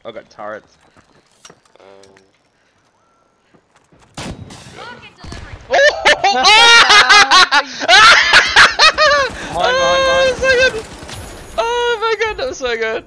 I got turrets. Oh! Mine. So good! Oh my god, that was so good!